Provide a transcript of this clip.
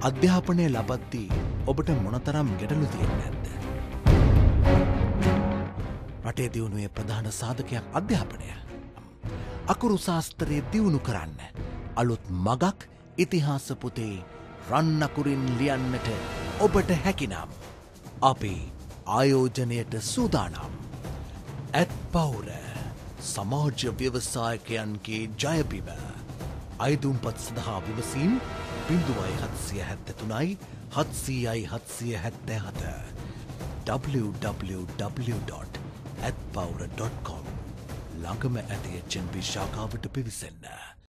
අධ්‍යාපනය ලබද්දී ඔබට මොනතරම් ගැටලු තියෙන්නේ නැද්ද? රටේ දියුණුවේ ප්‍රධාන සාධකයක් අධ්‍යාපනය. අකුරු ශාස්ත්‍රය දියුණු කරන්න අලුත් මගක් ඉතිහාස පොතේ රන් අකුරින් ලියන්නට ඔබට හැකිනම් අපි ආයෝජනයට සූදානම්. ඇත්පවුර සමාජ ව්‍යවසායකයන්ගේ ජයබිම. අයදුම්පත් සඳහා විමසීම් 0773 700 www.atpawura.com ළඟම ඇති HNB ශාඛාවට පිවිසෙන්න.